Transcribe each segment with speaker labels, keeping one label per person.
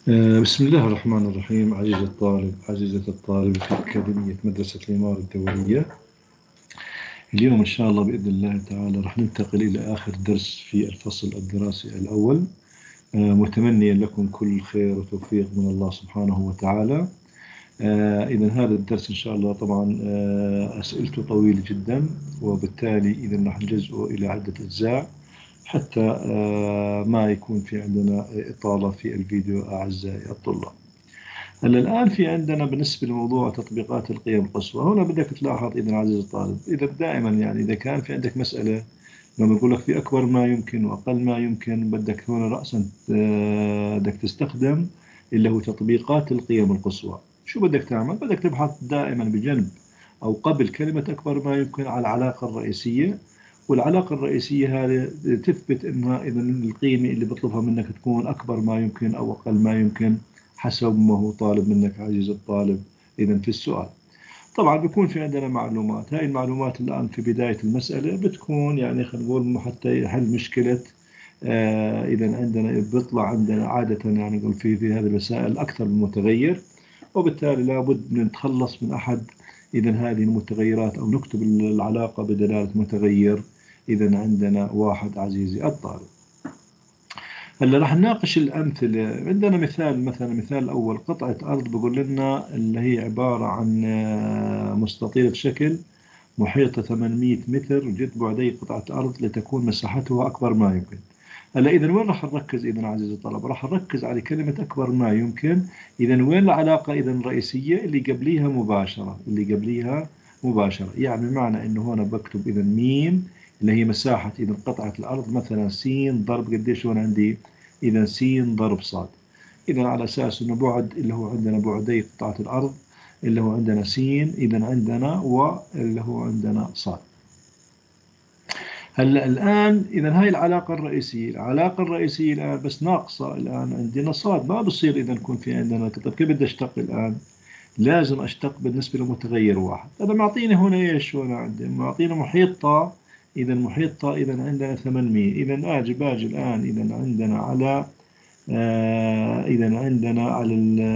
Speaker 1: بسم الله الرحمن الرحيم. عزيزي الطالب، عزيزة الطالب في أكاديمية مدرسة الإمارة الدولية. اليوم إن شاء الله بإذن الله تعالى راح ننتقل إلى آخر درس في الفصل الدراسي الأول، متمنيا لكم كل خير وتوفيق من الله سبحانه وتعالى. إذا هذا الدرس إن شاء الله طبعا أسئلته طويلة جدا، وبالتالي إذا راح نجزئه إلى عدة أجزاء حتى ما يكون في عندنا إطالة في الفيديو أعزائي الطلاب. هلا الآن في عندنا بالنسبة لموضوع تطبيقات القيم القصوى، هنا بدك تلاحظ إذا عزيزي الطالب، إذا دائما يعني إذا كان في عندك مسألة لما يقول لك في أكبر ما يمكن وأقل ما يمكن، بدك هنا رأسا بدك تستخدم اللي هو تطبيقات القيم القصوى. شو بدك تعمل؟ بدك تبحث دائما بجنب أو قبل كلمة أكبر ما يمكن على العلاقة الرئيسية، والعلاقة الرئيسية هذه تثبت إنها إذا القيمة اللي بطلبها منك تكون أكبر ما يمكن أو أقل ما يمكن حسب ما هو طالب منك عزيز الطالب إذا في السؤال. طبعا بيكون في عندنا معلومات، هاي المعلومات الآن في بداية المسألة بتكون يعني خلينا نقول حتى يحل مشكلة. إذا عندنا بيطلع عندنا عادة يعني نقول في هذه المسائل أكثر من متغير، وبالتالي لابد من نتخلص من أحد إذا هذه المتغيرات أو نكتب العلاقة بدلالة متغير. إذا عندنا واحد عزيزي الطالب. هلا راح نناقش الأمثلة. عندنا مثال، مثلا مثال الأول قطعة أرض بقول لنا اللي هي عبارة عن مستطيلة شكل محيطة 800 متر، وجد بعدي قطعة أرض لتكون مساحتها أكبر ما يمكن. هلا إذا وين راح نركز؟ إذا عزيزي الطلبة راح نركز على كلمة أكبر ما يمكن. إذا وين العلاقة إذا الرئيسية؟ اللي قبليها مباشرة، اللي قبليها مباشرة، يعني معنى إنه هنا بكتب إذا ميم اللي هي مساحة إذا قطعة الأرض، مثلا س ضرب قديش هون عندي؟ إذا س ضرب صاد. إذا على أساس إنه بعد اللي هو عندنا بعدي قطعة الأرض اللي هو عندنا س، إذا عندنا واللي هو عندنا صاد. هلا الآن إذا هاي العلاقة الرئيسية، العلاقة الرئيسية الآن بس ناقصة، الآن عندنا صاد، ما بصير إذا يكون في عندنا. طيب كيف بدي أشتق الآن؟ لازم أشتق بالنسبة لمتغير واحد. هذا معطيني هنا إيش؟ هنا عندي معطينا محيط، إذا محيط إذا عندنا 800. إذا باجي الآن إذا عندنا على إذا عندنا على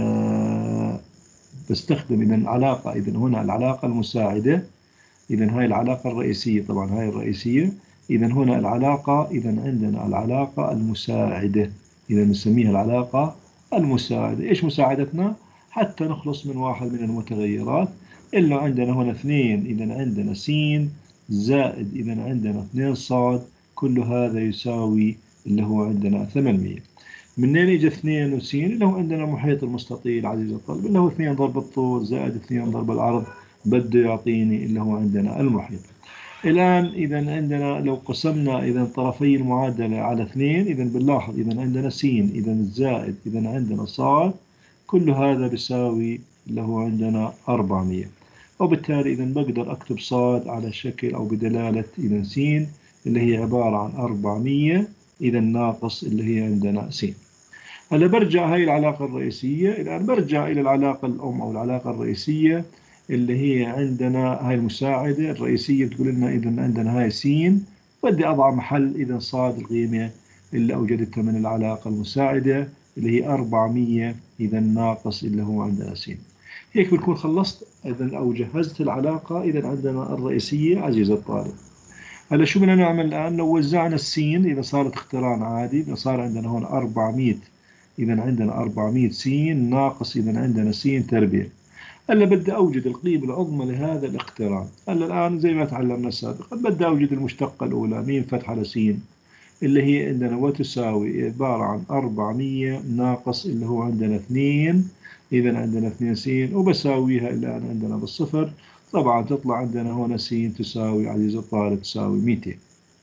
Speaker 1: بستخدم إذا العلاقة، إذا هنا العلاقة المساعدة. إذا هاي العلاقة الرئيسية، طبعا هاي الرئيسية. إذا هنا العلاقة، إذا عندنا العلاقة المساعدة، إذا نسميها العلاقة المساعدة. إيش مساعدتنا؟ حتى نخلص من واحد من المتغيرات. إلا عندنا هنا اثنين، إذا عندنا س زائد إذا عندنا 2 صاد، كل هذا يساوي اللي هو عندنا 800. منين اجى 2 وس؟ اللي هو عندنا محيط المستطيل عزيزي الطالب اللي هو 2 ضرب الطول زائد 2 ضرب العرض، بده يعطيني اللي هو عندنا المحيط. الآن إذا عندنا لو قسمنا إذا طرفي المعادلة على 2، إذا بنلاحظ إذا عندنا س إذا زائد إذا عندنا صاد، كل هذا بيساوي اللي هو عندنا 400. وبالتالي إذا بقدر أكتب صاد على شكل أو بدلالة إذا س اللي هي عبارة عن 400 إذا ناقص اللي هي عندنا س. هلا برجع هاي العلاقة الرئيسية، الآن برجع إلى العلاقة الأم أو العلاقة الرئيسية اللي هي عندنا هاي المساعدة الرئيسية. بتقول لنا إذا عندنا هاي س، بدي أضع محل إذا صاد القيمة اللي أوجدتها من العلاقة المساعدة اللي هي 400 إذا ناقص اللي هو عندنا س. هيك بكون خلصت إذا أو جهزت العلاقة إذا عندنا الرئيسية عزيزي الطالب. هلا شو بدنا نعمل الآن؟ لو وزعنا السين إذا صارت اقتران عادي، إذا صار عندنا هون 400، إذا عندنا 400 س ناقص إذا عندنا س تربيع. هلا بدي أوجد القيمة العظمى لهذا الاقتران. هلا الآن زي ما تعلمنا سابقا بدي أوجد المشتقة الأولى م فتحة س اللي هي عندنا وتساوي عبارة عن 400 ناقص اللي هو عندنا 2، إذا عندنا 2 س، وبساويها الآن عندنا بالصفر. طبعا تطلع عندنا هنا س تساوي عزيزي الطالب تساوي 200.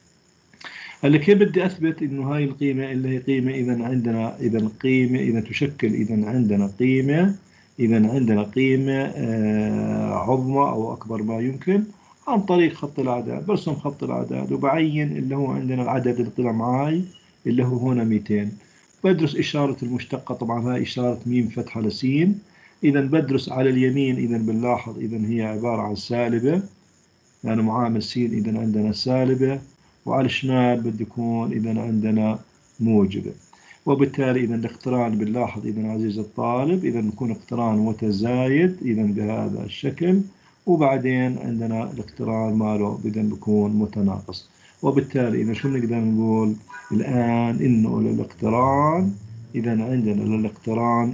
Speaker 1: هلا كيف بدي أثبت إنه هاي القيمة اللي هي قيمة إذا عندنا إذا قيمة إذا تشكل إذا عندنا قيمة إذا عندنا قيمة عظمى أو أكبر ما يمكن؟ عن طريق خط الأعداد. برسم خط الأعداد وبعين اللي هو عندنا العدد اللي طلع معاي اللي هو هنا 200. بدرس إشارة المشتقة، طبعا هاي إشارة م فتحة لسين. إذا بدرس على اليمين، إذا بنلاحظ إذا هي عبارة عن سالبة، يعني معامل س إذا عندنا سالبة، وعلى الشمال بده يكون إذا عندنا موجبة. وبالتالي إذا الاقتران بنلاحظ إذا عزيز الطالب إذا بيكون اقتران متزايد إذا بهذا الشكل، وبعدين عندنا الاقتران ماله إذا بيكون متناقص. وبالتالي إذا شو نقدر نقول الآن إنه للاقتران إذا عندنا للاقتران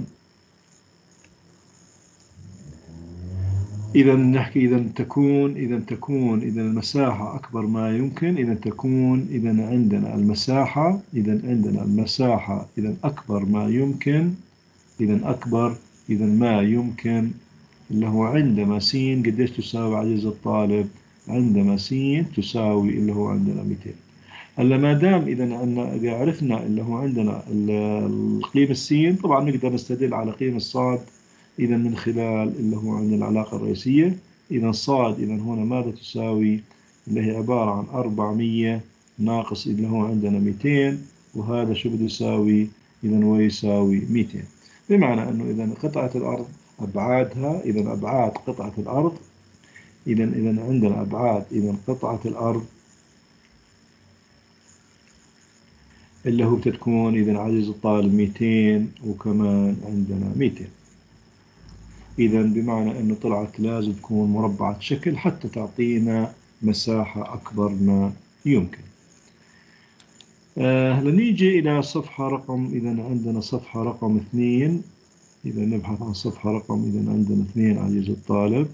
Speaker 1: إذا نحكي إذا المساحة أكبر ما يمكن إذا تكون إذا عندنا المساحة إذا أكبر ما يمكن إذا ما يمكن اللي هو عندما س قديش تساوي عزيز الطالب؟ عندما س تساوي اللي هو عندنا 200. هلا ما دام إذا عرفنا اللي هو عندنا القيمة السين، طبعا نقدر نستدل على قيمة الصاد إذا من خلال اللي هو عندنا العلاقة الرئيسية. إذا صاد إذا هنا ماذا تساوي؟ اللي هي عبارة عن 400 ناقص اللي هو عندنا 200، وهذا شو بده يساوي؟ إذا هو يساوي 200. بمعنى أنه إذا قطعة الأرض أبعادها إذا أبعاد قطعة الأرض إذا عندنا أبعاد قطعة الأرض اللي هو بتكون إذا عزيز الطالب 200 وكمان عندنا 200. إذا بمعنى أنه طلعت لازم تكون مربعة شكل حتى تعطينا مساحة أكبر ما يمكن. لنيجي إلى صفحة رقم إذا عندنا صفحة رقم 2. إذا نبحث عن صفحة رقم إذا عندنا 2 عزيز الطالب.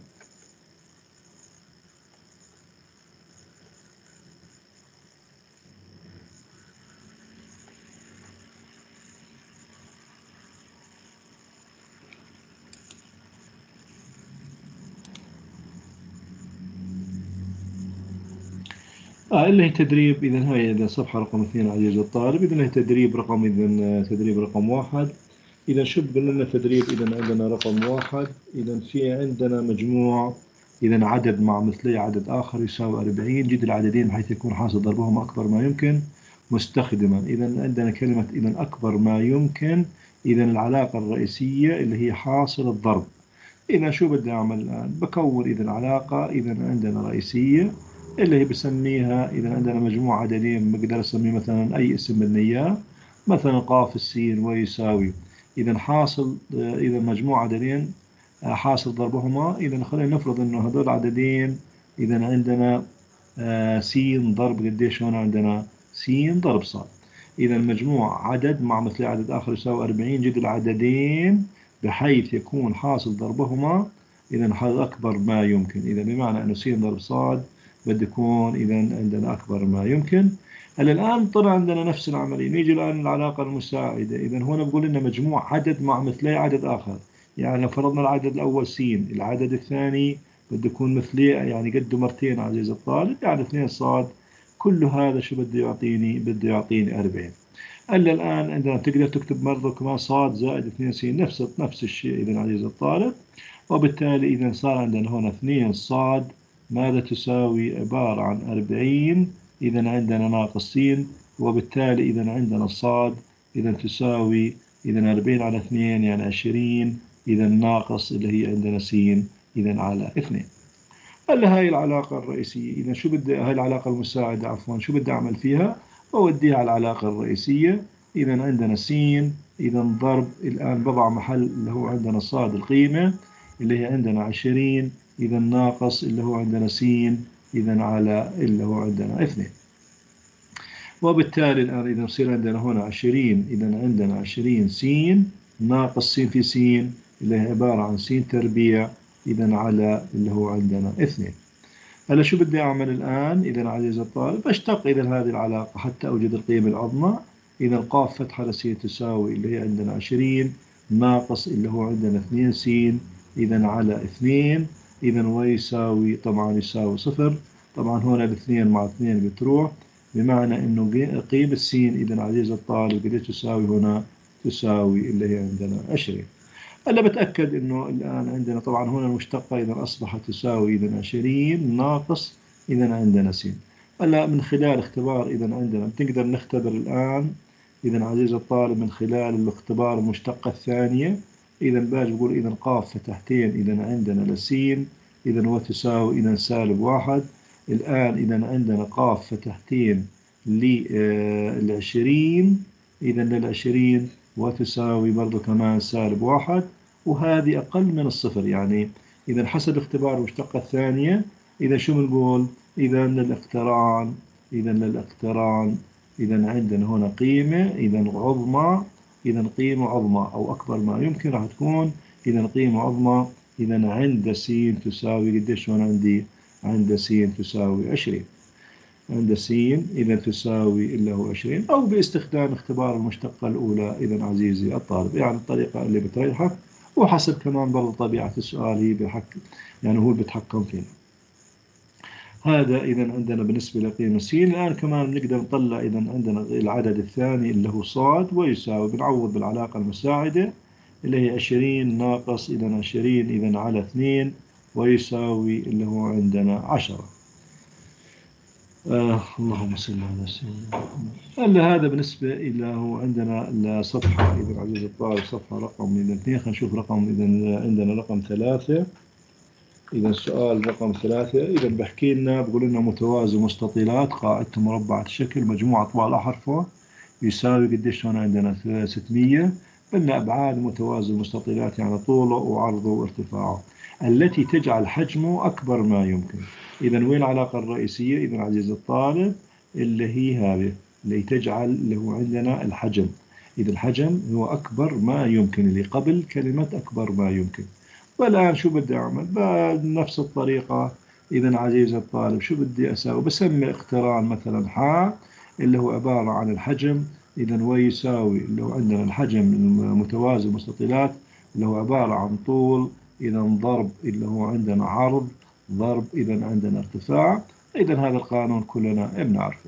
Speaker 1: اللي هي تدريب إذا هاي إذا صفحة رقم 2 عزيز الطالب. إذا هي تدريب رقم تدريب رقم 1. إذا شو بقول لنا تدريب إذا عندنا رقم 1 إذا في عندنا مجموع إذا عدد مع مثلي عدد آخر يساوي 40. جد العددين بحيث يكون حاصل ضربهم أكبر ما يمكن مستخدما. إذا عندنا كلمة إذا أكبر ما يمكن إذا العلاقة الرئيسية اللي هي حاصل الضرب. إذا شو بدي أعمل الآن؟ بكون إذا علاقة إذا عندنا رئيسية اللي هي بسميها إذا عندنا مجموع عددين بقدر أسميه مثلا أي اسم بدنا إياه، مثلا قاف السين ويساوي إذا حاصل إذا مجموع عددين حاصل ضربهما. إذا خلينا نفرض إنه هذول عددين إذا عندنا سين ضرب قديش هون عندنا سين ضرب صاد. إذا المجموع عدد مع مثل عدد آخر يساوي 40 جد العددين بحيث يكون حاصل ضربهما إذا هذا أكبر ما يمكن. إذا بمعنى أنه س ضرب صاد بده يكون إذا عندنا أكبر ما يمكن. هلا الآن طلع عندنا نفس العملية. نيجي الآن العلاقة المساعدة. إذا هنا بقول لنا مجموع عدد مع مثلي عدد آخر. يعني لو فرضنا العدد الأول س، العدد الثاني بده يكون مثليه يعني قده مرتين عزيز الطالب يعني 2 صاد. كل هذا شو بده يعطيني؟ بده يعطيني 40. هلا الآن عندنا تقدر تكتب مرة كمان صاد زائد 2 س نفس الشيء إذا عزيز الطالب. وبالتالي إذا صار عندنا هنا 2 صاد ماذا تساوي؟ عبارة عن 40 إذا عندنا ناقص س. وبالتالي إذا عندنا صاد إذا تساوي إذا 40 على 2 يعني 20 إذا ناقص اللي هي عندنا س إذا على 2. هلا هاي العلاقة الرئيسية. إذا شو بدي هاي العلاقة المساعدة عفوا شو بدي أعمل فيها؟ بوديها على العلاقة الرئيسية. إذا عندنا س إذا ضرب الآن بضع محل اللي هو عندنا صاد القيمة اللي هي عندنا 20 إذا ناقص اللي هو عندنا س إذا على اللي هو عندنا 2. وبالتالي الآن إذا يصير عندنا هنا 20 إذا عندنا 20 س ناقص س في س اللي هي عبارة عن س تربيع إذا على اللي هو عندنا 2. هلا شو بدي أعمل الآن؟ إذا عزيز الطالب بشتق إذا هذه العلاقة حتى أوجد القيمة العظمى. إذا قاف فتحة س تساوي اللي هي عندنا 20 ناقص اللي هو عندنا 2 س إذا على 2 إذا ويساوي طبعا يساوي 0. طبعا هنا الاثنين مع 2 بتروح بمعنى إنه قيمة س إذا عزيز الطالب قديش تساوي هنا؟ تساوي اللي هي عندنا 20. هلا بتأكد إنه الآن عندنا طبعا هنا المشتقة إذا أصبحت تساوي إذا 20 ناقص إذا عندنا س. هلا من خلال اختبار إذا عندنا بنقدر نختبر الآن إذا عزيز الطالب من خلال الاختبار المشتقة الثانية. إذا باجي بقول إذا قاف فتحتين إذا عندنا لسين إذا وتساوي إذا -1. الآن إذا عندنا قاف فتحتين ل20 إذا لل20 وتساوي برضو كمان -1، وهذه أقل من الصفر. يعني إذا حسب اختبار المشتقة الثانية، إذا شو بنقول؟ إذا للاقتران إذا عندنا هنا قيمة إذا عظمى، إذا قيمة عظمى أو أكبر ما يمكن راح تكون إذا قيمة عظمى. إذا عند س تساوي قديش؟ هون عند س تساوي 20. عند س إذا تساوي اللي هو 20، أو باستخدام اختبار المشتقة الأولى إذا عزيزي الطالب، يعني الطريقة اللي بتريحك، وحسب كمان برضه طبيعة السؤال هي يعني هو بيتحكم فينا. هذا إذا عندنا بالنسبة لقيمة س. الآن كمان بنقدر نطلع إذا عندنا العدد الثاني اللي هو ص، ويساوي بنعوض بالعلاقة المساعدة اللي هي 20 ناقص إذا 20 إذا على 2 ويساوي اللي هو عندنا 10. اللهم صل على سيدنا محمد. هلا هذا بالنسبة إلى هو عندنا الصفحة إذا عزيز الطالب صفحة رقم إذا 2. خلينا نشوف رقم إذا عندنا رقم 3. إذا السؤال رقم 3 إذا بحكي لنا بقول لنا متوازي مستطيلات قاعدته مربعة الشكل مجموع أطوال أحرفه يساوي قديش؟ هون عندنا 600. قلنا أبعاد متوازي المستطيلات يعني طوله وعرضه وارتفاعه التي تجعل حجمه أكبر ما يمكن. إذا وين العلاقة الرئيسية إذا عزيز الطالب؟ اللي هي هذه اللي تجعل اللي هو عندنا الحجم. إذا الحجم هو أكبر ما يمكن اللي قبل كلمة أكبر ما يمكن. والآن شو بدي أعمل؟ بنفس الطريقة إذا عزيز الطالب شو بدي أساوي؟ بسمي اقتران مثلا ح اللي هو عبارة عن الحجم إذا ويساوي اللي هو عندنا الحجم المتوازي المستطيلات اللي هو عبارة عن طول إذا ضرب اللي هو عندنا عرض ضرب إذا عندنا ارتفاع. إذا هذا القانون كلنا بنعرفه.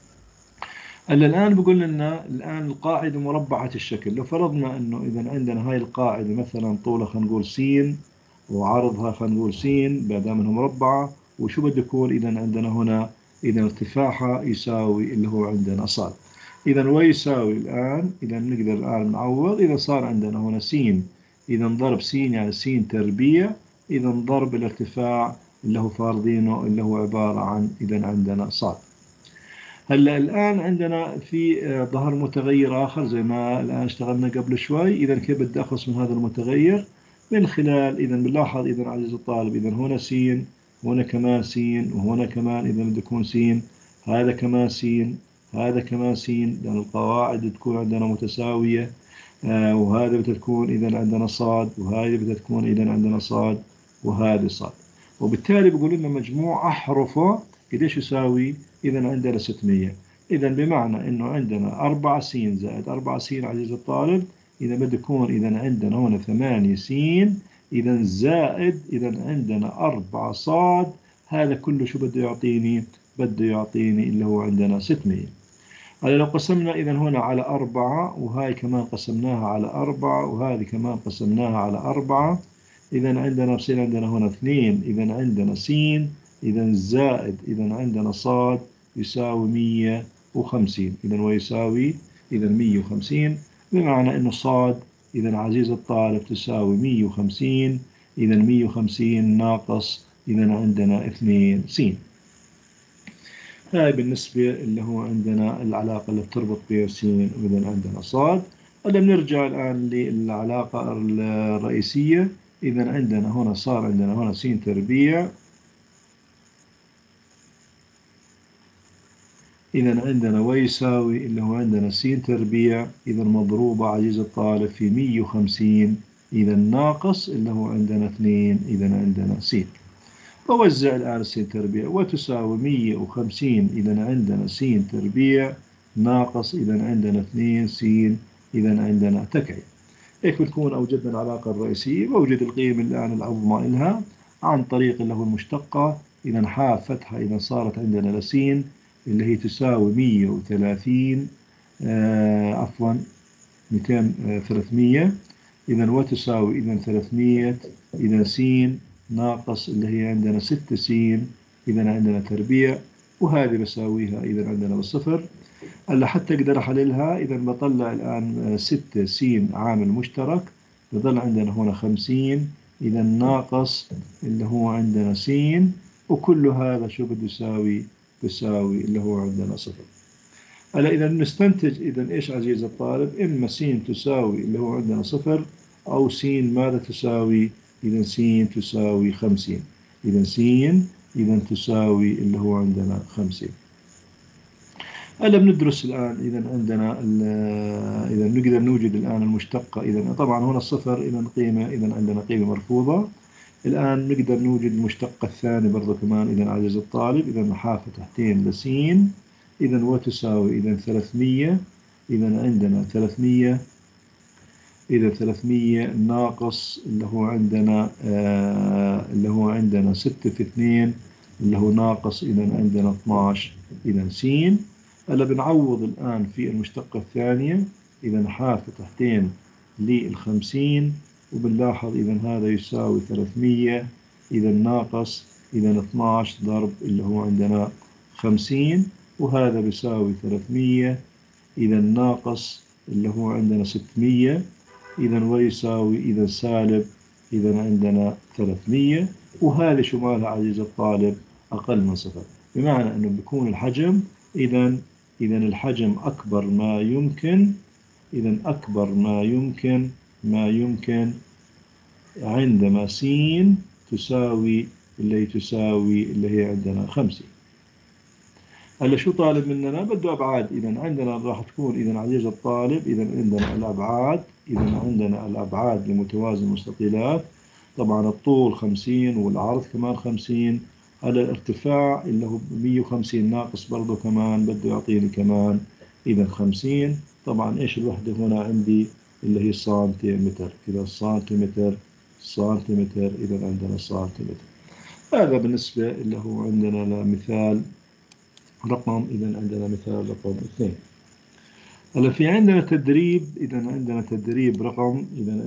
Speaker 1: الآن بقول لنا الآن القاعدة مربعة الشكل. لو فرضنا إنه إذا عندنا هاي القاعدة مثلا طولها خلينا نقول س وعرضها خلينا نقول س دام إنها مربعة، وشو بده يكون إذا عندنا هنا إذا ارتفاعها يساوي اللي هو عندنا ص. إذا ويساوي الآن إذا نقدر الآن نعوض. إذا صار عندنا هنا س إذا ضرب س يعني س تربيع إذا ضرب الارتفاع اللي هو فارضينه اللي هو عبارة عن إذا عندنا ص. هلا الآن عندنا في ظهر متغير آخر زي ما الآن اشتغلنا قبل شوي. إذا كيف بدي أخلص من هذا المتغير؟ من خلال إذا بنلاحظ إذا عزيز الطالب إذا هنا س هنا كمان س وهنا كمان إذا بده يكون س هذا كمان س هذا كمان س لأن القواعد تكون عندنا متساوية. وهذا بتكون إذا عندنا صاد وهذه بتكون إذا عندنا صاد وهذه صاد. وبالتالي بقول لنا مجموع أحرفه قديش يساوي؟ إذا عندنا 600. إذا بمعنى إنه عندنا 4 س زائد 4 س عزيز الطالب إذا بده يكون إذا عندنا هنا 8 س إذا زائد إذا عندنا 4 صاد. هذا كله شو بده يعطيني؟ بده يعطيني اللي هو عندنا 600. هلا لو قسمنا إذا هنا على 4 وهاي كمان قسمناها على 4 وهذه كمان قسمناها على 4 إذا عندنا بصير عندنا هنا 2 إذا عندنا س إذا زائد إذا عندنا صاد يساوي 150. إذا ويساوي إذا 150 بمعنى إنه صاد إذا عزيز الطالب تساوي 150. إذا 150 ناقص إذا عندنا 2 س. هاي بالنسبة اللي هو عندنا العلاقة اللي بتربط بين س وإذا عندنا صاد. هلا بنرجع الآن للعلاقة الرئيسية. إذا عندنا هنا صار عندنا هنا س تربيع إذا عندنا ويساوي اللي هو عندنا س تربيع إذا مضروبة عزيز الطالب في 150 إذا ناقص اللي هو عندنا 2 إذا عندنا س. بوزع الآن س تربيع وتساوي 150 إذا عندنا س تربيع ناقص إذا عندنا 2 س إذا عندنا تكعيب. هيك بنكون أوجدنا العلاقة الرئيسية. بوجد القيم الآن العظمى إلها عن طريق اللي هو المشتقة. إذا ح فتحة إذا صارت عندنا لسين اللي هي تساوي 130 عفوا 200 300 إذا وتساوي إذا 300 إذا س ناقص اللي هي عندنا 6 س إذا عندنا تربيع وهذه بساويها إذا عندنا بالصفر. هلا حتى أقدر أحللها إذا بطلع الآن 6 س عامل مشترك بظل عندنا هنا 50 إذا ناقص اللي هو عندنا س وكل هذا شو بده يساوي؟ بيساوي اللي هو عندنا صفر. هلا إذا نستنتج إذا إيش عزيز الطالب؟ إما س تساوي اللي هو عندنا 0، أو س ماذا تساوي؟ إذا س تساوي 50. إذا س إذا تساوي اللي هو عندنا 50. هلا بندرس الآن إذا عندنا إذا نقدر نوجد الآن المشتقة. إذا طبعا هنا الصفر إذا قيمة، إذا عندنا قيمة مرفوضة. الآن نقدر نوجد المشتقة الثانية برضه كمان. إذا عزيز الطالب إذا حافة تحتين لسين إذا وتساوي إذا 300. إذا عندنا 300. إذا 300 ناقص اللي هو عندنا اللي هو عندنا 6 في 2 اللي هو ناقص إذا عندنا 12. إذا س. هلا بنعوض الآن في المشتقة الثانية. إذا حافة تحتين لل50، وبنلاحظ إذا هذا يساوي 300 إذا ناقص إذا 12 ضرب اللي هو عندنا 50، وهذا بيساوي 300 إذا ناقص اللي هو عندنا 600 إذا ويساوي إذا سالب إذا عندنا 300. وهذا شو مالها عزيز الطالب؟ أقل من صفر، بمعنى أنه بيكون الحجم إذا الحجم أكبر ما يمكن. إذا أكبر ما يمكن عندما س تساوي اللي هي عندنا 50. هلا شو طالب مننا؟ بده أبعاد. إذا عندنا راح تكون إذا عزيز الطالب إذا عندنا الأبعاد. إذا عندنا الأبعاد لمتوازي المستطيلات. طبعا الطول 50 والعرض كمان 50. هلا الارتفاع اللي هو 150 ناقص برضه كمان بده يعطيني كمان إذا 50. طبعا إيش الوحدة هنا عندي؟ اللي هي سنتيمتر. إذا سنتيمتر إذا عندنا سنتيمتر. هذا بالنسبة اللي هو عندنا لمثال رقم. إذا عندنا مثال رقم 2. هلا في عندنا تدريب. إذا عندنا تدريب رقم.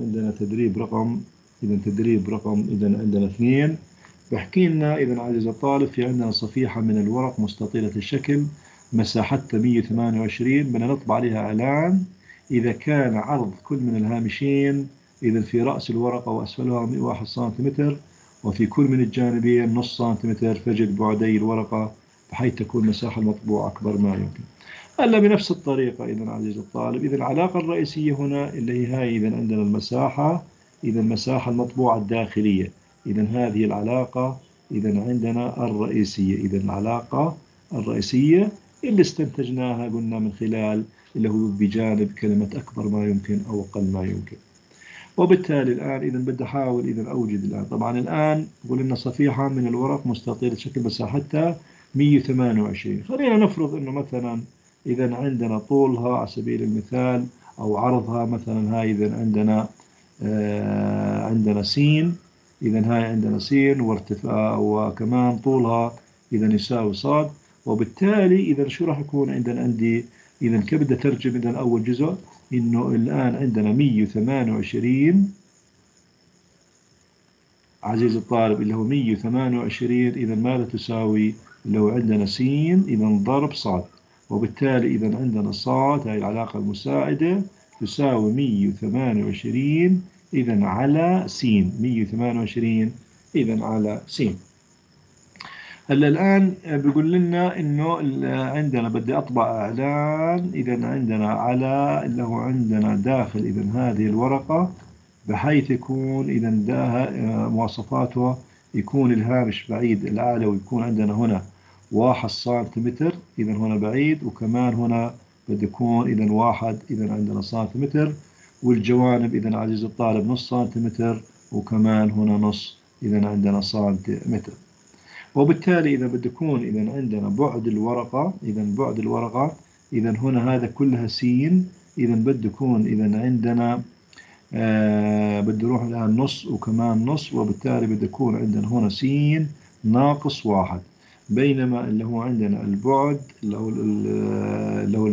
Speaker 1: إذا عندنا 2 بحكي لنا. إذا عزيز الطالب في عندنا صفيحة من الورق مستطيلة الشكل مساحتها 128. بدنا نطبع عليها إعلان. إذا كان عرض كل من الهامشين إذا في رأس الورقة وأسفلها 1 سنتيمتر، وفي كل من الجانبين نص سنتيمتر، فجد بعدي الورقة بحيث تكون المساحة المطبوعة أكبر ما يمكن. هلا بنفس الطريقة إذا عزيز الطالب إذا العلاقة الرئيسية هنا اللي هي هاي. إذا عندنا المساحة. إذا المساحة المطبوعة الداخلية. إذا هذه العلاقة إذا عندنا الرئيسية. إذا العلاقة الرئيسية اللي استنتجناها قلنا من خلال اللي هو بجانب كلمة أكبر ما يمكن أو أقل ما يمكن. وبالتالي الآن إذا بدي أحاول إذا أوجد الآن. طبعا الآن قلنا صفيحة من الورق مستطيلة شكل مساحتها 128. خلينا نفرض إنه مثلا إذا عندنا طولها على سبيل المثال أو عرضها مثلا هاي. إذا عندنا عندنا س. إذا هاي عندنا س وارتفاع وكمان طولها إذا يساوي صاد. وبالتالي إذا شو راح يكون عندي؟ إذا كيف بدي أترجم؟ إذا أول جزء إنه الآن عندنا 128 عزيز الطالب اللي هو 128. إذا ماذا تساوي؟ اللي هو عندنا س إذا ضرب صاد. وبالتالي إذا عندنا صاد هاي العلاقة المساعدة تساوي 128 إذا على س. 128 إذا على س. هلا الآن بيقول لنا إنه عندنا بدي أطبع إعلان. إذا عندنا على اللي هو عندنا داخل إذا هذه الورقة بحيث يكون إذا مواصفاته يكون الهامش بعيد الأعلى، ويكون عندنا هنا 1 سنتيمتر إذا هنا بعيد، وكمان هنا بده يكون إذا 1 إذا عندنا سنتيمتر، والجوانب إذا عزيز الطالب نص سنتيمتر، وكمان هنا نص إذا عندنا سنتيمتر. وبالتالي إذا بده يكون إذا عندنا بعد الورقة. إذا بعد الورقة إذا هنا هذا كلها س. إذا بده يكون إذا عندنا بده يروح الآن نص وكمان نص، وبالتالي بده يكون عندنا هنا س ناقص 1. بينما اللي هو عندنا البعد اللي هو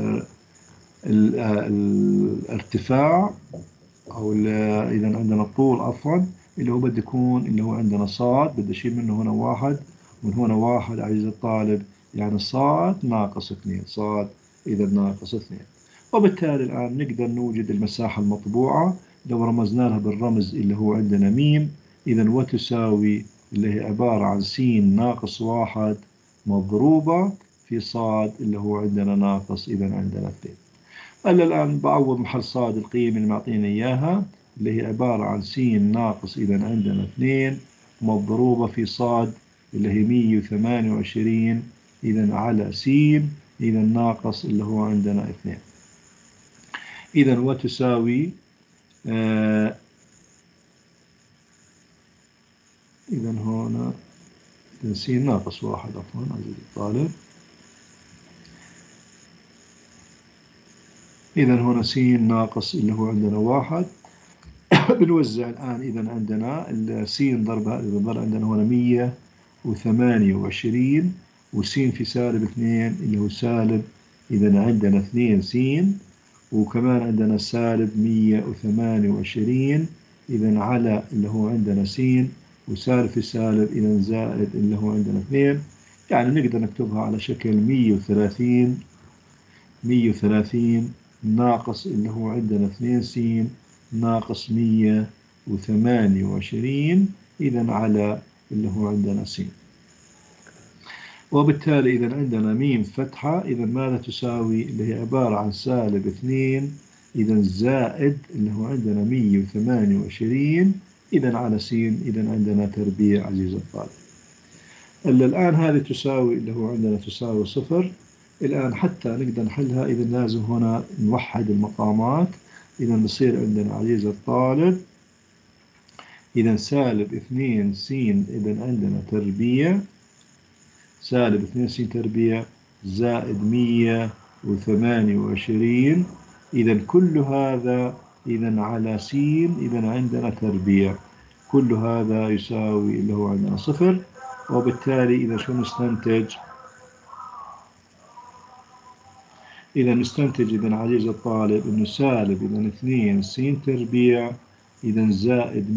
Speaker 1: الارتفاع أو إذا عندنا الطول عفوا اللي هو بده يكون اللي هو عندنا صاد. بدي أشيل منه هنا 1 ومن هنا 1 عزيز الطالب، يعني صاد ناقص 2. صاد إذا ناقص 2. وبالتالي الآن نقدر نوجد المساحة المطبوعة لو رمزنا لها بالرمز اللي هو عندنا م. إذا وتساوي اللي هي عبارة عن س ناقص 1 مضروبة في صاد اللي هو عندنا ناقص، إذا عندنا 2. هلا الآن بعوض محل صاد القيمة اللي معطينا إياها اللي هي عبارة عن س ناقص، إذا عندنا 2 مضروبة في صاد اللي هي 128، إذا على س، إذا ناقص اللي هو عندنا 2. إذا وتساوي إذا هنا س ناقص 1 عفوا عزيزي الطالب. إذا هنا س ناقص اللي هو عندنا 1. بنوزع الآن، إذا عندنا س ضربها، إذا ضل عندنا هنا 128 وس في سالب 2 اللي هو سالب، إذا عندنا 2 س، وكمان عندنا سالب 128، إذا على اللي هو عندنا س، وسالب في سالب إذا زائد اللي هو عندنا 2. يعني نقدر نكتبها على شكل 130 ناقص اللي هو عندنا 2 س ناقص 128، إذا على اللي هو عندنا س. وبالتالي إذا عندنا م فتحة، إذا ماذا تساوي؟ اللي هي عبارة عن سالب 2، إذا زائد اللي هو عندنا 128، إذا على س، إذا عندنا تربيع عزيز الطالب. الآن هذه تساوي اللي هو عندنا تساوي 0. الآن حتى نقدر نحلها، إذا لازم هنا نوحد المقامات. إذا بصير عندنا عزيز الطالب إذا سالب 2 س، إذا عندنا تربيع سالب 2 س تربيع زائد 128، إذا كل هذا إذا على س، إذا عندنا تربيع، كل هذا يساوي اللي هو عندنا 0. وبالتالي إذا شو نستنتج؟ إذا نستنتج إذا عزيز الطالب إنه سالب إذا 2 س تربيع إذا زائد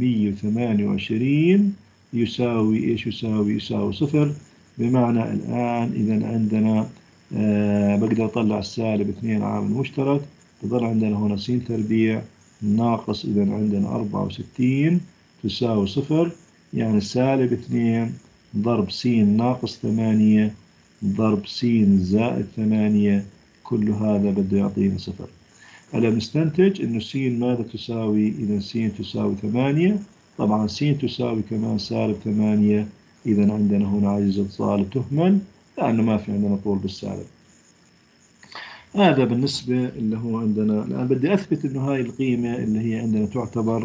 Speaker 1: 128 يساوي إيش؟ يساوي 0. بمعنى الآن إذا عندنا بقدر أطلع السالب 2 عامل مشترك، بضل عندنا هنا س تربيع ناقص إذا عندنا 64 تساوي 0. يعني سالب 2 ضرب س ناقص 8 ضرب س زائد 8، كل هذا بده يعطينا 0. هلا بنستنتج إنه س ماذا تساوي؟ إذا س تساوي 8. طبعا س تساوي كمان سالب 8، إذا عندنا هنا عجز الطالب تهمل لأنه ما في عندنا طول بالسالب. هذا بالنسبة اللي هو عندنا. الآن بدي أثبت إنه هاي القيمة اللي هي عندنا تعتبر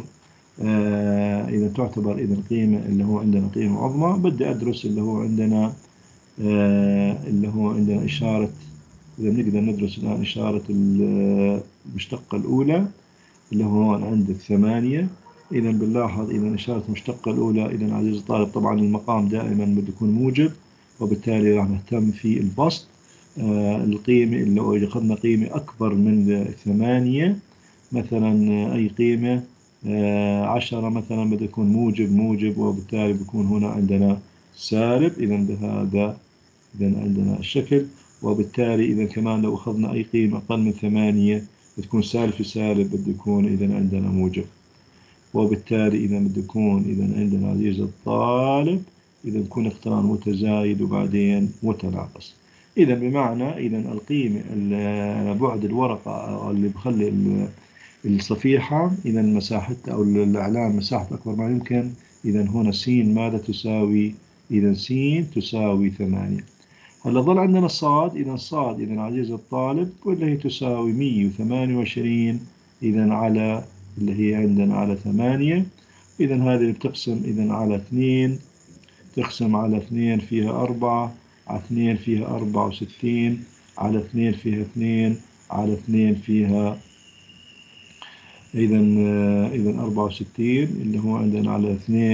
Speaker 1: إذا تعتبر إذا القيمة اللي هو عندنا قيمة عظمى، بدي أدرس اللي هو عندنا اللي هو عندنا إشارة. إذا بنقدر ندرس الآن إشارة المشتقة الأولى اللي هو عند 8. إذا بنلاحظ إذا إشارة المشتقة الأولى، إذا عزيز الطالب طبعا المقام دائما بده يكون موجب، وبالتالي راح نهتم في البسط. القيمة اللي لو أخذنا قيمة أكبر من 8 مثلا، أي قيمة 10 مثلا بده يكون موجب، وبالتالي بيكون هنا عندنا سالب. إذا بهذا إذا عندنا الشكل. وبالتالي إذا كمان لو أخذنا أي قيمة أقل من 8 بتكون سالب في سالب بده يكون إذا عندنا موجب. وبالتالي إذا بده يكون إذا عندنا عزيز الطالب إذا بكون اقتران متزايد وبعدين متناقص. إذا بمعنى إذا القيمة بعد الورقة اللي بخلي الصفيحة إذا مساحتها أو الإعلان مساحة أكبر ما يمكن، إذا هنا س ماذا تساوي؟ إذا س تساوي 8. هلا ظل عندنا صاد. إذا صاد إذا عزيز الطالب واللي هي تساوي 128 إذا على اللي هي عندنا على 8. إذا هذه اللي بتقسم إذا على 2، تقسم على 2 فيها 4، على 2 فيها 64، على 2 فيها 2، على 2 فيها إذا 64 اللي هو عندنا على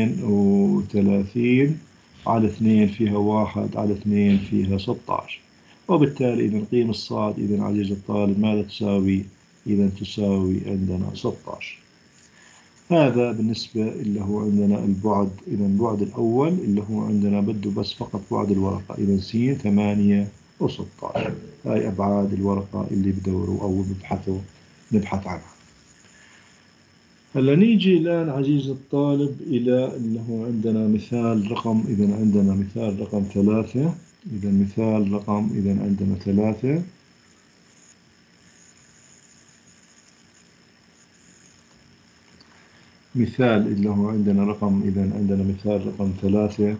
Speaker 1: 32، على 2 فيها 1، على 2 فيها 16. وبالتالي إذا قيمة الصاد إذا عزيز الطالب ماذا تساوي؟ إذا تساوي عندنا 16. هذا بالنسبة اللي هو عندنا البعد. إذا البعد الأول اللي هو عندنا بده بس فقط بعد الورقة، إذا س 8 و16. هاي أبعاد الورقة اللي بدوروا أو نبحث عنها. هلا نيجي الآن عزيز الطالب إلى اللي هو عندنا مثال رقم. إذا عندنا مثال رقم 3. إذا مثال رقم إذا عندنا 3. مثال اللي هو عندنا رقم إذا عندنا مثال رقم 3.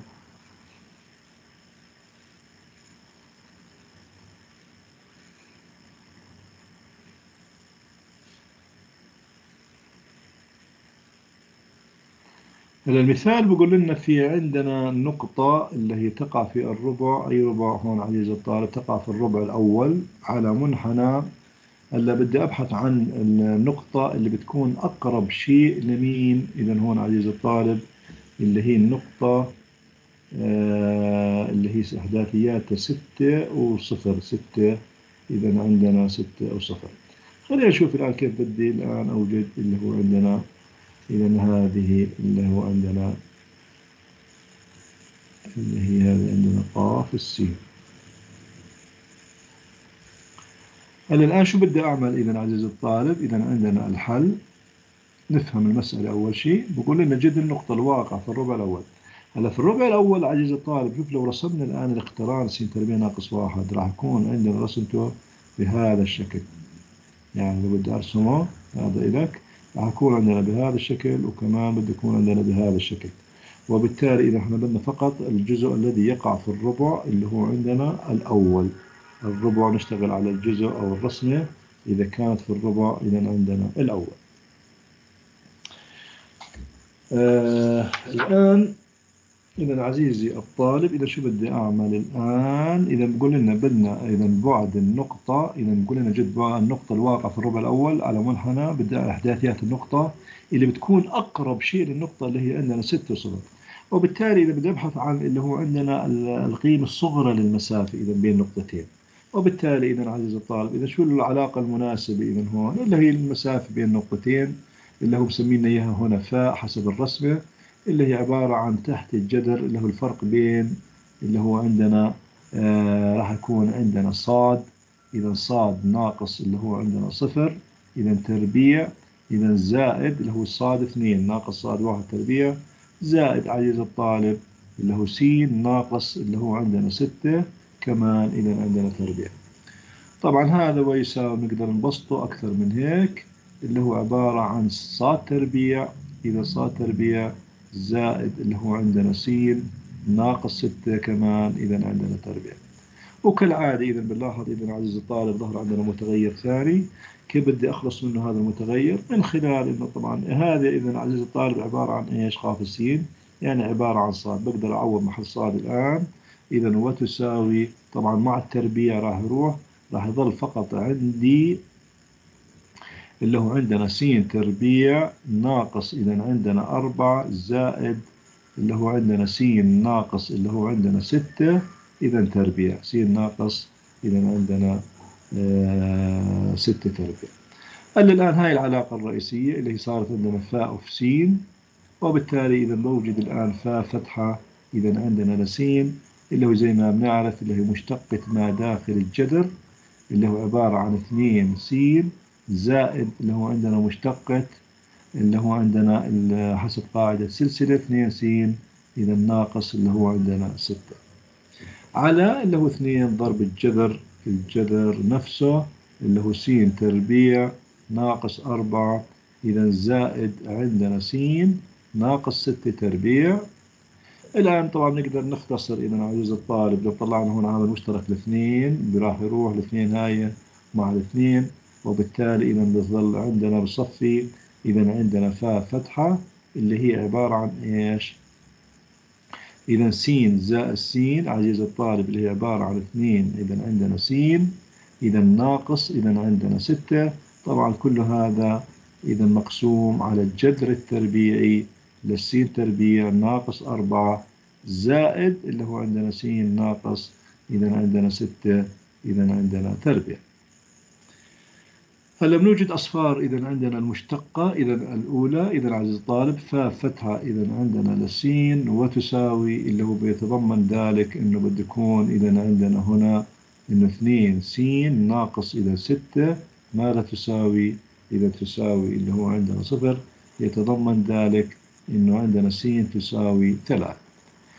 Speaker 1: هلا المثال بقول لنا في عندنا نقطة اللي هي تقع في الربع، أي ربع هون عزيز الطالب؟ تقع في الربع الأول على منحنى. هلا بدي أبحث عن النقطة اللي بتكون أقرب شيء لمين. إذا هون عزيز الطالب اللي هي النقطة اللي هي إحداثياتها 6 و0. 6. إذا عندنا 6 و0. خلينا نشوف الآن كيف بدي الآن أوجد اللي هو عندنا. إذا هذه اللي هو عندنا اللي هي هذه عندنا قاف السين. هلا الآن شو بدي أعمل إذا عزيزي الطالب؟ إذا عندنا الحل. نفهم المسألة أول شيء. بقول لنا جد النقطة الواقعة في الربع الأول. هلا في الربع الأول عزيزي الطالب شوف لو رسمنا الآن الاقتران س تربيع ناقص 1 راح يكون عندنا رسمته بهذا الشكل. يعني لو بدي أرسمه هذا إلك راح يكون عندنا بهذا الشكل، وكمان بده يكون عندنا بهذا الشكل. وبالتالي إذا احنا بدنا فقط الجزء الذي يقع في الربع اللي هو عندنا الأول. الربع نشتغل على الجزء أو الرسمة إذا كانت في الربع إذا عندنا الأول. الآن إذا عزيزي الطالب إذا شو بدي أعمل الآن؟ إذا بقول لنا بدنا إذا بعد النقطة. إذا بقول لنا جد بعد النقطة الواقعة في الربع الأول على منحنى بدي إحداثيات النقطة اللي بتكون أقرب شيء للنقطة اللي هي عندنا 6 و0. وبالتالي إذا بدي أبحث عن اللي هو عندنا القيمة الصغرى للمسافة إذا بين نقطتين. وبالتالي إذا عزيزي الطالب إذا شو العلاقة المناسبة إذا هون اللي هي المسافة بين نقطتين اللي هو مسمينا إياها هنا فاء حسب الرسمة، اللي هي عبارة عن تحت الجذر اللي هو الفرق بين اللي هو عندنا راح يكون عندنا صاد. إذا صاد ناقص اللي هو عندنا 0. إذا تربيع. إذا زائد اللي هو صاد 2 ناقص صاد 1 تربيع. زائد عزيز الطالب اللي هو س ناقص اللي هو عندنا 6 كمان إذا عندنا تربيع. طبعا هذا ويساوي نقدر نبسطه أكثر من هيك اللي هو عبارة عن صاد تربيع. إذا صاد تربيع زائد اللي هو عندنا س ناقص 6 كمان إذا عندنا تربيع. وكالعادة إذا بنلاحظ إذا عزيزي الطالب ظهر عندنا متغير ثاني. كيف بدي أخلص منه هذا المتغير؟ من خلال إنه طبعا هذا إذا عزيزي الطالب عبارة عن إيش؟ قاف السين يعني عبارة عن صاد. بقدر أعوض محل صاد الآن. إذا وتساوي طبعا مع التربيع راح يروح، راح يظل فقط عندي اللي هو عندنا س تربيع ناقص إذا عندنا 4 زائد اللي هو عندنا س ناقص اللي هو عندنا 6 إذا تربيع. س ناقص إذا عندنا 6 تربيع. الآن هاي العلاقة الرئيسية اللي هي صارت عندنا فاء في س. وبالتالي إذا بوجد الآن فاء فتحة إذا عندنا لسين اللي هو زي ما بنعرف اللي هي مشتقة ما داخل الجذر اللي هو عبارة عن 2 س زائد اللي هو عندنا مشتقة اللي هو عندنا حسب قاعدة سلسلة 2 س إذا ناقص اللي هو عندنا 6 على اللي هو 2 ضرب الجذر في الجذر نفسه اللي هو س تربيع ناقص 4 إذا زائد عندنا س ناقص 6 تربيع. الآن طبعا نقدر نختصر إذا عزيز الطالب لو طلعنا هون عامل مشترك الاثنين راح يروح الاثنين هاي مع الاثنين. وبالتالي إذا بظل عندنا بصفي إذا عندنا فاء فتحة اللي هي عبارة عن إيش؟ إذا س زائد س عزيز الطالب اللي هي عبارة عن 2 إذا عندنا س إذا ناقص إذا عندنا 6. طبعا كل هذا إذا مقسوم على الجذر التربيعي للسين تربيع ناقص 4 زائد اللي هو عندنا س ناقص إذا عندنا 6 إذا عندنا تربيع. هلا بنوجد أصفار إذا عندنا المشتقة إذا الأولى إذا عزيز الطالب فاء فتحة إذا عندنا لسين وتساوي اللي هو بيتضمن ذلك إنه بده يكون إذا عندنا هنا إنه 2 س ناقص إذا 6 ماذا تساوي؟ إذا تساوي اللي هو عندنا 0 يتضمن ذلك إنه عندنا س تساوي 3.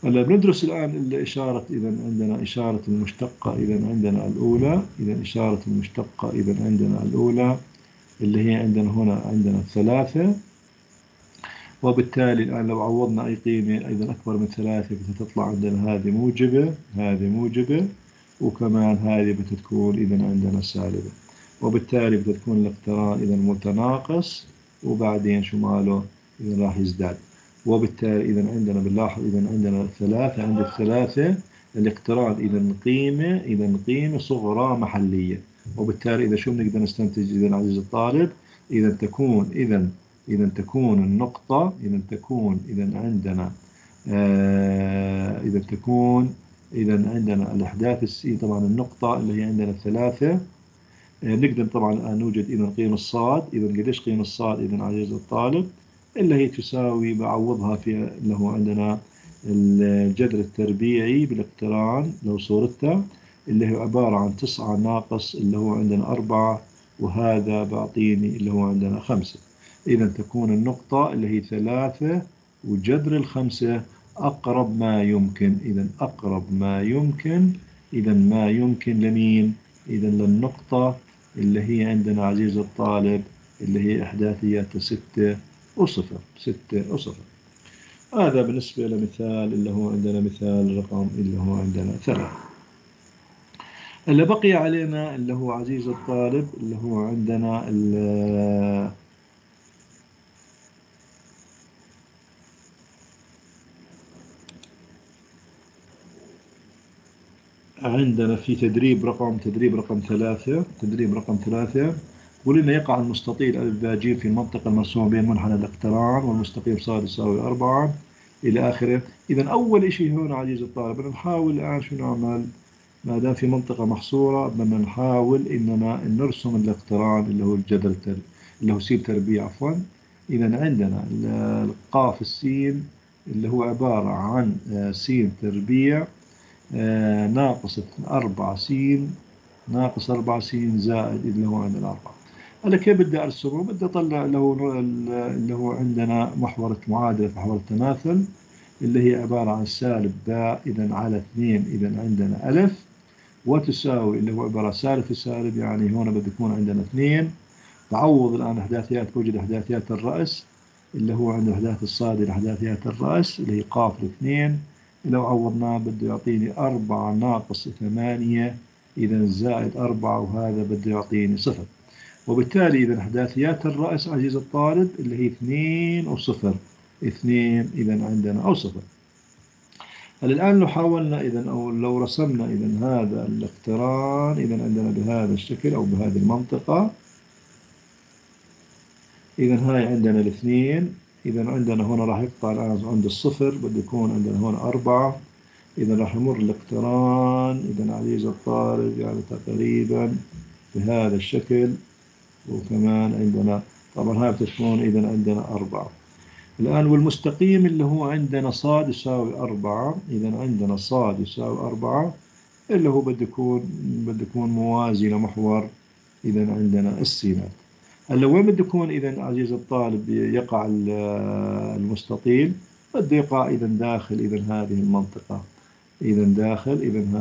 Speaker 1: هلا بندرس الآن الإشارة. إذا عندنا إشارة المشتقة، إذا عندنا الأولى، إذا إشارة المشتقة، إذا عندنا الأولى اللي هي عندنا هنا عندنا 3. وبالتالي الآن لو عوضنا أي قيمة إذا أكبر من 3 بتطلع عندنا هذه موجبة، هذه موجبة، وكمان هذه بتكون إذا عندنا سالبة. وبالتالي بتكون الاقتران إذا متناقص، وبعدين شو ماله إذا راح يزداد. وبالتالي إذا عندنا بنلاحظ إذا عندنا 3، عند الثلاثة الاقتران إذا قيمة، إذا قيمة صغرى محلية. وبالتالي إذا شو بنقدر نستنتج إذا عزيز الطالب؟ إذا تكون إذا تكون النقطة، إذا تكون إذا عندنا إذا تكون إذا عندنا الأحداث السي طبعا النقطة اللي هي عندنا 3. نقدر طبعا الآن نوجد إذا قيمة الصاد. إذا قديش قيمة الصاد إذا عزيز الطالب؟ اللي هي تساوي بعوضها في اللي هو عندنا الجذر التربيعي بالاقتران لو صورتها، اللي هو عبارة عن 9 ناقص اللي هو عندنا 4، وهذا بعطيني اللي هو عندنا 5. إذا تكون النقطة اللي هي 3 وجذر الخمسة أقرب ما يمكن. إذا أقرب ما يمكن، إذا ما يمكن لمين؟ إذا للنقطة اللي هي عندنا عزيز الطالب اللي هي إحداثياتها 6 وصفر، 6 وصفر. هذا بالنسبة لمثال اللي هو عندنا مثال رقم اللي هو عندنا 3. اللي بقي علينا اللي هو عزيز الطالب اللي هو عندنا عندنا في تدريب رقم 3. تدريب رقم 3 ولما يقع المستطيل ألف باء ج في المنطقة المرسومة بين منحنى الاقتران والمستقيم صاد يساوي 4 إلى آخره. إذا أول شيء هنا عزيزي الطالب بدنا نحاول الآن شو نعمل؟ ما دام في منطقة محصورة بدنا نحاول إننا نرسم الاقتران اللي هو الجذر اللي هو س تربيع عفوا. إذا عندنا القاف السين اللي هو عبارة عن س تربيع ناقص 4 س ناقص 4 س زائد اللي هو عندنا 4. هلا كيف بدي أرسمه؟ بدي أطلع اللي هو عندنا محور معادلة في محور التماثل اللي هي عبارة عن سالب باء إذا على 2 إذا عندنا ألف، وتساوي اللي هو عبارة سالب في سالب، يعني هون بده يكون عندنا 2. بعوض الآن أحداثيات، بوجد أحداثيات الرأس اللي هو عند أحداث الصاد إلى أحداثيات الرأس اللي هي قاف 2. لو عوضناه بده يعطيني 4 ناقص 8 إذا زائد 4، وهذا بده يعطيني 0. وبالتالي إذا أحداثيات الرأس عزيز الطالب اللي هي 2 و0، 2 إذا عندنا أو 0. هل الآن لو حاولنا إذا أو لو رسمنا إذا هذا الاقتران إذا عندنا بهذا الشكل أو بهذه المنطقة، إذا هاي عندنا الاثنين. إذا عندنا هنا راح يقطع الآن عند الصفر، بده يكون عندنا هنا 4. إذا راح يمر الاقتران إذا عزيز الطالب يعني تقريبا بهذا الشكل، وكمان عندنا طبعا هاي بتكون إذا عندنا 4. الآن والمستقيم اللي هو عندنا صاد يساوي 4. إذا عندنا صاد يساوي 4 اللي هو بده يكون موازي لمحور إذا عندنا السينات. هلا وين بده يكون إذا عزيز الطالب يقع المستطيل؟ بده يقع إذا داخل إذا هذه المنطقة، إذا داخل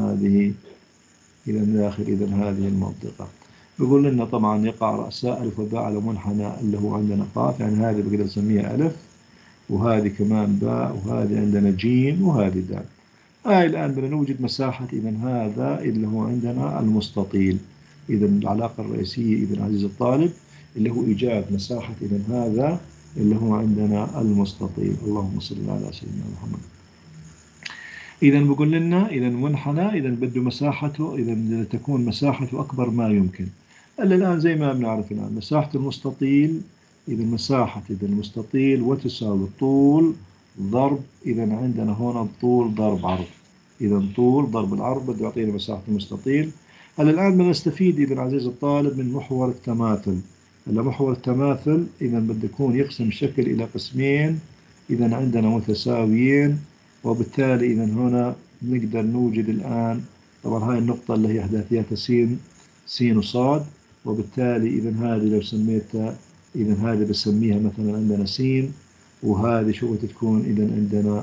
Speaker 1: إذا هذه المنطقة. بيقول لنا طبعا يقع رأساء ألف وباء على منحنى اللي هو عندنا قاف، يعني هذه بقدر نسميها ألف، وهذه كمان باء، وهذه عندنا جيم، وهذه دال. الآن بدنا نوجد مساحة إذا هذا اللي هو عندنا المستطيل. إذا العلاقة الرئيسية إذا عزيز الطالب اللي هو إيجاد مساحة إذا هذا اللي هو عندنا المستطيل. اللهم صل على سيدنا محمد. إذا بقول لنا إذا منحنى إذا بده مساحته إذا تكون مساحته أكبر ما يمكن. الآن زي ما بنعرف الآن مساحة المستطيل إذا مساحة إذا المستطيل وتساوي طول ضرب إذا عندنا هنا طول ضرب عرض. إذا طول ضرب العرض بده يعطينا مساحة المستطيل. الآن بنستفيد إذا عزيز الطالب من محور التماثل. محور التماثل إذا بده يكون يقسم الشكل إلى قسمين إذا عندنا متساويين. وبالتالي إذا هنا نقدر نوجد الآن طبعا هاي النقطة اللي هي أحداثياتها س وصاد. وبالتالي إذا هذه لو سميتها إذا هذه بسميها مثلا عندنا س، وهذه شو بتكون إذا عندنا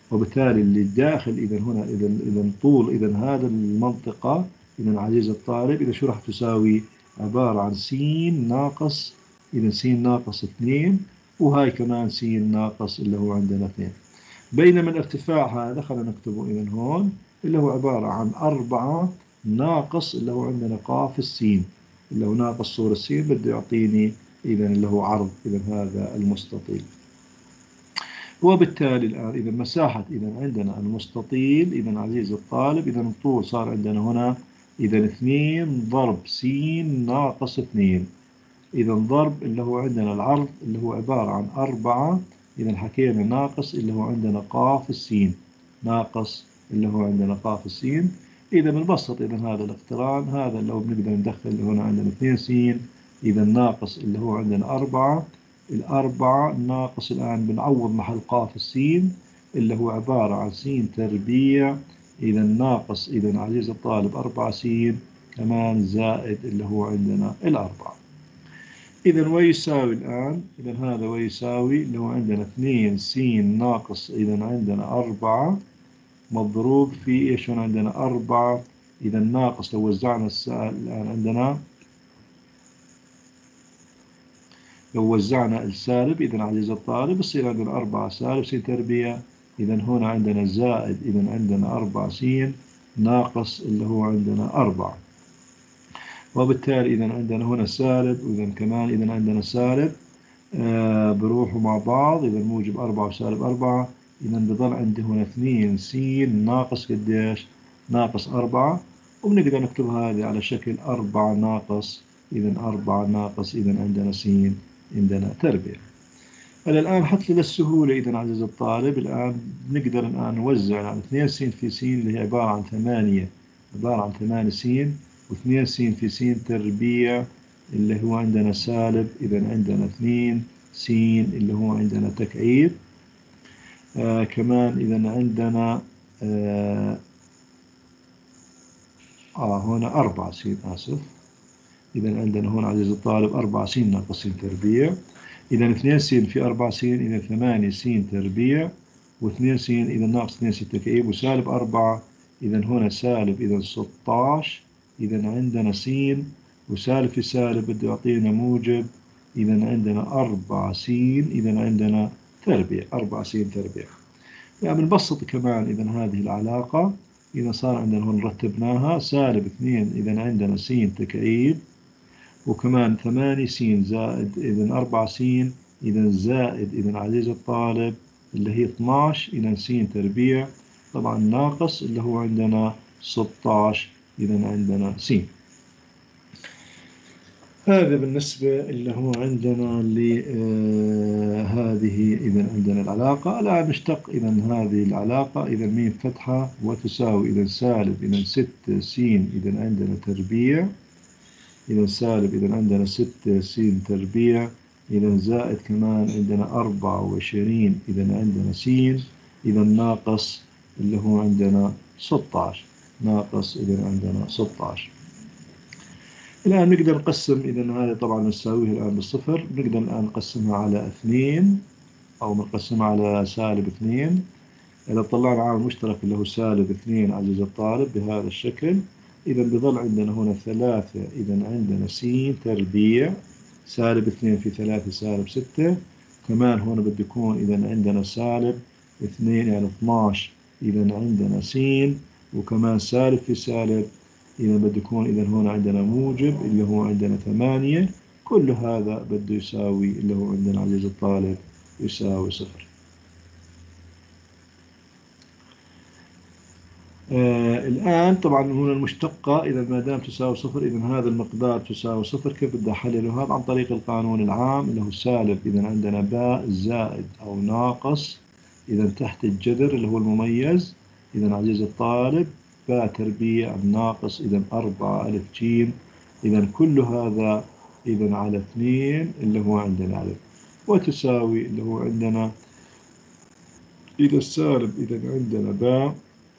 Speaker 1: وبالتالي اللي داخل إذا هنا إذا طول إذا هذا المنطقة إذا عزيز الطالب إذا شو راح تساوي؟ عبارة عن س ناقص إذا س ناقص 2، وهاي كمان س ناقص اللي هو عندنا 2. بينما الارتفاع هذا خلينا نكتبه إذا هون اللي هو عبارة عن 4 ناقص اللي هو عندنا قاف السين، اللي هو ناقص صور السين بده يعطيني إذا اللي هو عرض إذا هذا المستطيل. وبالتالي الآن إذا مساحة إذا عندنا المستطيل إذا عزيز الطالب إذا الطول صار عندنا هنا إذا 2 ضرب س ناقص 2، إذا ضرب اللي هو عندنا العرض اللي هو عبارة عن 4، إذا حكينا ناقص اللي هو عندنا قاف السين، ناقص اللي هو عندنا قاف السين. إذا بنبسط إذا هذا الاقتران هذا اللي هو بنقدر ندخل اللي هنا عندنا 2 س إذا ناقص اللي هو عندنا 4، الأربعة ناقص الآن بنعوض محل قاف السين اللي هو عبارة عن س تربيع إذا ناقص إذا عزيز الطالب 4 س كمان زائد اللي هو عندنا الأربعة. إذا ويساوي الآن إذا هذا ويساوي اللي هو عندنا 2 س ناقص إذا عندنا 4 مضروب في إيش هون عندنا 4 إذا ناقص لو وزعنا الآن عندنا لو وزعنا السالب إذا عزيز الطالب بصير عندنا 4 سالب س تربيع إذا هنا عندنا زائد إذا عندنا 4 س ناقص اللي هو عندنا 4. وبالتالي إذا عندنا هنا سالب وإذا كمان إذا عندنا سالب بروحوا مع بعض إذا موجب 4 وسالب 4 إذا بضل عندي هنا 2 س ناقص قديش؟ ناقص 4، وبنقدر نكتب هذه على شكل 4 ناقص إذا 4 ناقص إذا عندنا س عندنا تربيع. هلا الآن حتى للسهولة إذا عزيز الطالب الآن نقدر الآن نوزع يعني 2 س في س اللي هي عبارة عن 8 عبارة عن 8 س و2 س في س تربيع اللي هو عندنا سالب إذا عندنا 2 س اللي هو عندنا تكعيب. كمان إذا عندنا هنا 4 س آسف. إذا عندنا هون عزيز الطالب 4 س ناقص س تربيع إذا 2 س في 4 س إذا 8 س تربيع و2 س إذا ناقص 2 س تكعيب وسالب 4 إذا هنا سالب إذا 16 إذا عندنا س وسالب في سالب بده يعطينا موجب إذا عندنا 4 س إذا عندنا تربيع 4 س تربيع. يعني بنبسط كمان إذا هذه العلاقة إذا صار عندنا هون رتبناها سالب 2 إذا عندنا س تكعيب وكمان 8 س زائد إذا 4 س إذا زائد إذا عزيز الطالب اللي هي 12 إذا س تربيع طبعا ناقص اللي هو عندنا 16 إذا عندنا س. هذا بالنسبة اللي هو عندنا لهذه إذا عندنا العلاقة. الآن نشتق إذا هذه العلاقة إذا م فتحة وتساوي إذا سالب إذا 6 س إذا عندنا تربيع إذا سالب إذا عندنا 6 س تربيع إذا زائد كمان عندنا 24 إذا عندنا س إذا ناقص اللي هو عندنا 16 ناقص إذا عندنا 16. الآن نقدر نقسم إذا هذا طبعا نساويه الآن بالصفر نقدر الآن نقسمها على 2 أو نقسمها على سالب 2. إذا طلعنا عامل مشترك اللي هو سالب 2 عزيز الطالب بهذا الشكل إذا بظل عندنا هنا 3 إذا عندنا س تربيع سالب 2 في 3 سالب 6 كمان هنا بده يكون إذا عندنا سالب 2 يعني 12 إذا عندنا س وكمان سالب في سالب إذا بده يكون إذا هنا عندنا موجب اللي هو عندنا 8 كل هذا بده يساوي اللي هو عندنا عزيز الطالب يساوي صفر. الآن طبعا هنا المشتقة إذا ما دام تساوي صفر إذا هذا المقدار تساوي صفر كيف بدي أحلله؟ هذا عن طريق القانون العام اللي هو سالب إذا عندنا باء زائد أو ناقص إذا تحت الجذر اللي هو المميز إذا عزيز الطالب باء تربيع ناقص إذا 4 ألف جيم إذا كل هذا إذا على 2 اللي هو عندنا ألف وتساوي اللي هو عندنا إذا السالب إذا عندنا باء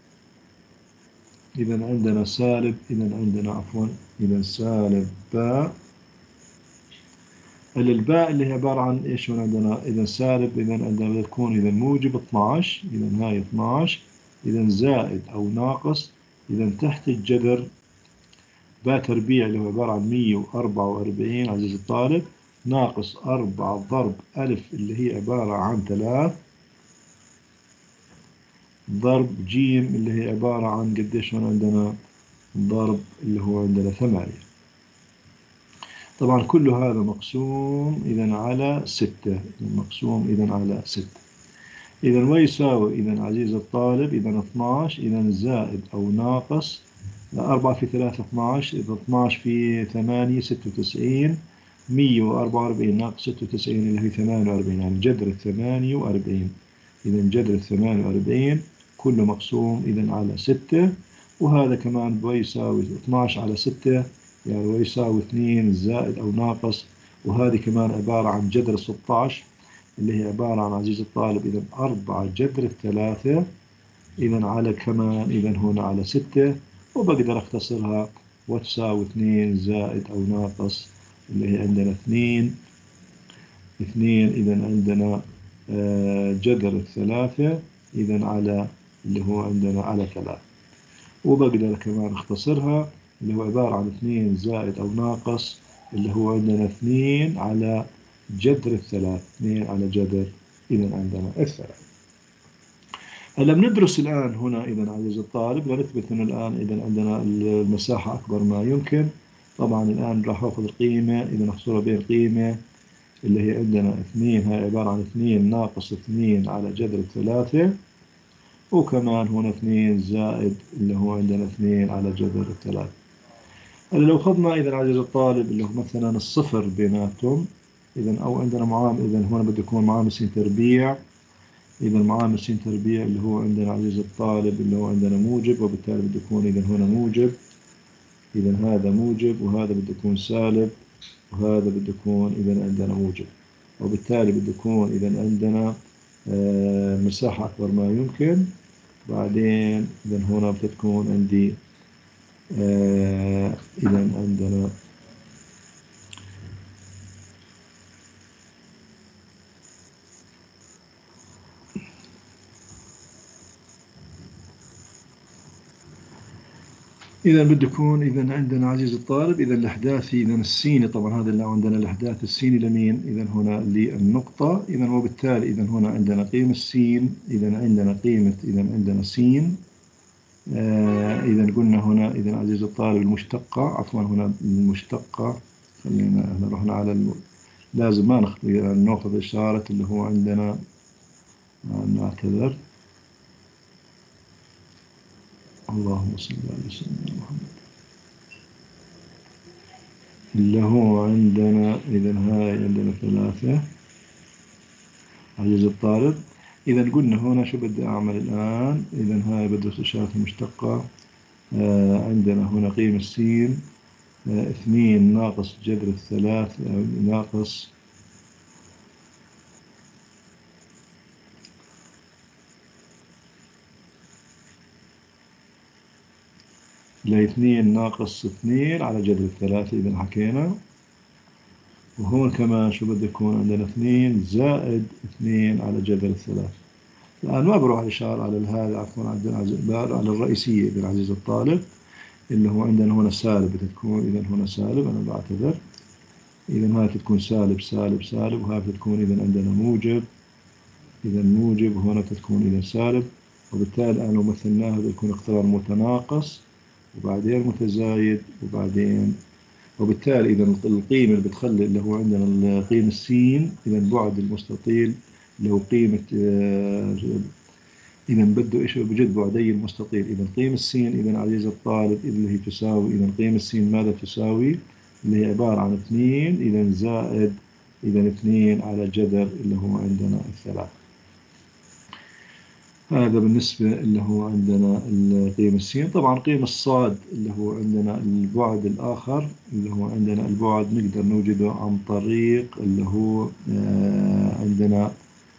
Speaker 1: إذا عندنا سالب إذا عندنا عفوا إذا سالب باء الباء اللي هي عبارة عن إيش هون عندنا؟ إذا سالب، إذا عندنا بتكون إذا موجب 12، إذا هاي 12، إذا زائد أو ناقص، إذا تحت الجذر باء تربيع اللي هو عبارة عن 144 عزيزي الطالب، ناقص 4 ضرب ألف اللي هي عبارة عن 3، ضرب جيم اللي هي عبارة عن قديش هون عندنا؟ ضرب اللي هو عندنا 8. طبعا كل هذا مقسوم إذا على 6، مقسوم إذا على 6. إذا ويساوي إذا عزيزي الطالب إذا 12، إذا زائد أو ناقص 4 في 3 12، إذا 12 في 8 96، 144 ناقص 96 اللي هي 48، يعني جذر 48. إذا جذر 48 كله مقسوم إذا على 6، وهذا كمان بيساوي 12 على 6 يعني ويساوي 2 زائد أو ناقص، وهذه كمان عبارة عن جذر 16 اللي هي عبارة عن عزيزي الطالب إذا 4 جذر 3 إذا على كمان إذا هنا على 6، وبقدر أختصرها وتساوي 2 زائد أو ناقص اللي هي عندنا 2 إذا عندنا جذر 3 إذا على اللي هو عندنا على 3، وبقدر كمان اختصرها اللي هو عبارة عن 2 زائد أو ناقص اللي هو عندنا 2 على جذر 3، 2 على جذر إذا عندنا 3. هلا بندرس الآن هنا إذا عزيزي الطالب لنثبت أن الآن إذا عندنا المساحة أكبر ما يمكن. طبعا الآن راح أخذ القيمة إذا نحصرها بين قيمة اللي هي عندنا 2، هاي عبارة عن 2 ناقص 2 على جذر 3، وكمان هنا 2 زائد اللي هو عندنا 2 على جذر 3. هلا لو أخذنا إذا عزيزي الطالب اللي هو مثلا الصفر بيناتهم إذا، أو عندنا معامل إذا هنا بده يكون معامل س تربيع، إذا معامل س تربيع اللي هو عندنا عزيزي الطالب اللي هو عندنا موجب، وبالتالي بده يكون إذا هنا موجب، إذا هذا موجب وهذا بده يكون سالب، وهذا بده يكون إذا عندنا موجب، وبالتالي بده يكون إذا عندنا مساحة أكبر ما يمكن. بعدين إذا هنا بتكون عندي إذا عندنا إذا بده يكون إذا عندنا عزيز الطالب إذا الأحداثي إذا السيني، طبعا هذا اللي عندنا الأحداث السيني لمين؟ إذا هنا للنقطة، إذا وبالتالي إذا هنا عندنا قيمة السين، إذا عندنا قيمة إذا عندنا سين، إذا قلنا هنا إذا عزيز الطالب المشتقة، عفوا هنا المشتقة، خلينا رحنا على لازم ما ناخذ إشارة اللي هو عندنا، نعتذر، اللهم صل على سيدنا محمد، اللي هو عندنا إذا هاي عندنا 3 عزيز الطالب. إذا قلنا هنا شو بدي أعمل الآن؟ إذا هاي بدرس إشارة المشتقة، عندنا هنا قيمة س 2 ناقص جذر 3 ناقص ل2 ناقص 2 على جذر 3، إذا حكينا. وهون كمان شو بده يكون عندنا 2 زائد 2 على جذر 3. الآن ما بروح إشارة على هذا، عفوا على الرئيسية إذا عزيز الطالب اللي هو عندنا هنا سالب، بتكون إذا هنا سالب، أنا بعتذر، إذا هاي بتكون سالب سالب سالب، وهاي بتكون إذا عندنا موجب، إذا موجب، وهنا بتكون إذا سالب، وبالتالي الآن لو مثلناها بيكون اقتران متناقص وبعدين متزايد وبعدين، وبالتالي إذا القيمة اللي بتخلي اللي هو عندنا القيمة السين، إذا بعد المستطيل اللي هو قيمة إذا بده إيش بجد بعدي المستطيل، إذا قيمة السين إذا عزيز الطالب اللي هي تساوي، إذا قيمة السين ماذا تساوي؟ اللي هي عبارة عن 2 إذا زائد إذا 2 على جذر اللي هو عندنا 3. هذا بالنسبة اللي هو عندنا القيمة السين. طبعا قيمة الصاد اللي هو عندنا البعد الآخر اللي هو عندنا البعد نقدر نوجده عن طريق اللي هو عندنا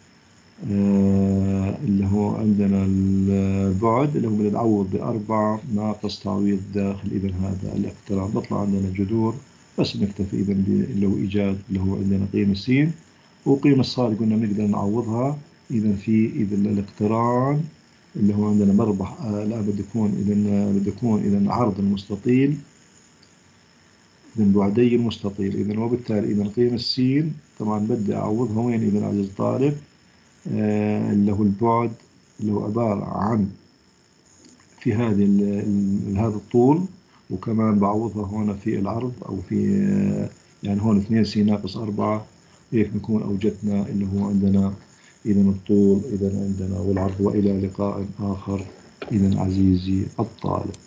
Speaker 1: اللي هو عندنا البعد اللي هو بنعوض ب4 ناقص تعويض داخل، إذا هذا الاقتران بطلع عندنا جذور بس نكتفي إذا اللي هو إيجاد اللي هو عندنا قيمة س، وقيمة الصاد قلنا بنقدر نعوضها إذا في إذا الاقتران اللي هو عندنا مربح لا بده يكون إذا عرض المستطيل إذا بعدي المستطيل إذا، وبالتالي إذا قيمة السين طبعا بدي أعوضها وين إذا عزيز الطالب اللي هو البعد اللي هو عبارة عن في هذه هذا الطول، وكمان بعوضها هنا في العرض أو في يعني هون 2 س ناقص 4، هيك نكون أوجدنا اللي هو عندنا إذا الطول إذا عندنا والعرض. وإلى لقاء آخر إذا عزيزي الطالب.